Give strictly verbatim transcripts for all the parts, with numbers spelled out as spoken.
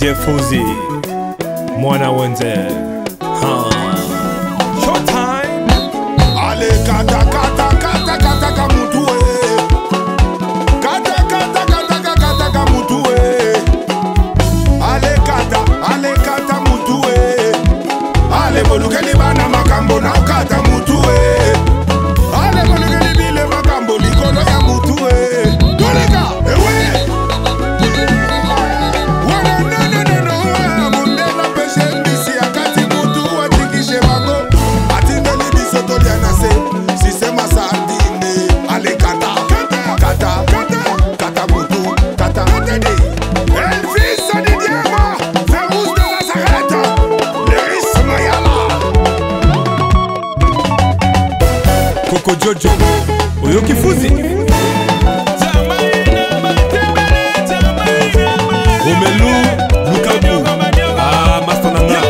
J F Fauzi, Mwana Wenzel. Showtime. Ale kata kata kata kata kamutue. Kata kata kata kata kamutue. Ale kata ale kata mutue. Ale bolukeni bana makambo na kata mutue. Ale bolukeni bile makambo likolo ya mutue. Doleka ewe. Coco Jojo, Oyoki Fauzi, Romelu Lukaku, ah Master Nanga,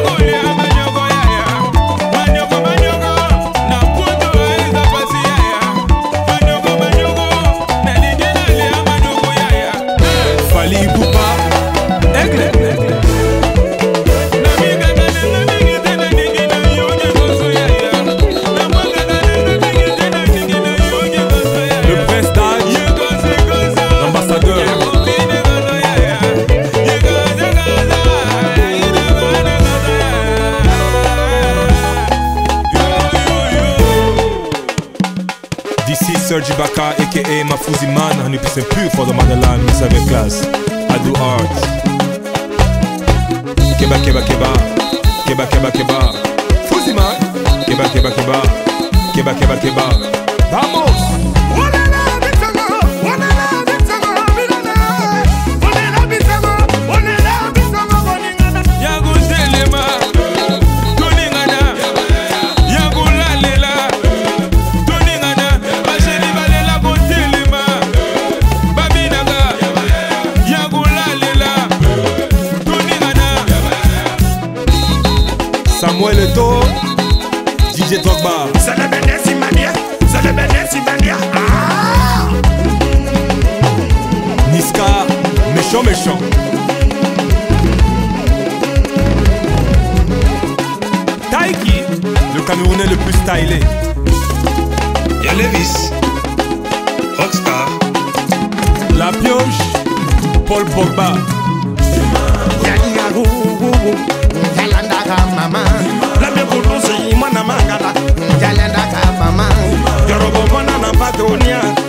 Fally Ipupa, Aigle. D'ici Sergi Baka aka Mafouzi Man, one hundred percent pure for the motherland, miss avec classe. I do art. Keba keba keba, keba keba keba. Fouzi Man, keba keba keba, keba keba keba. Vamos! Samuel Eto'o, D J Drogba. C'est le Bénési Mania, c'est le Bénési Mania. Ah! Niska, méchant méchant. Taiki, le Camerounais le plus stylé. Y'a Levis, Rockstar. La Pioche, Paul Pogba. Mama, la me conoce y mana mangala. Ya le da mama. Yo robo mana na patonia.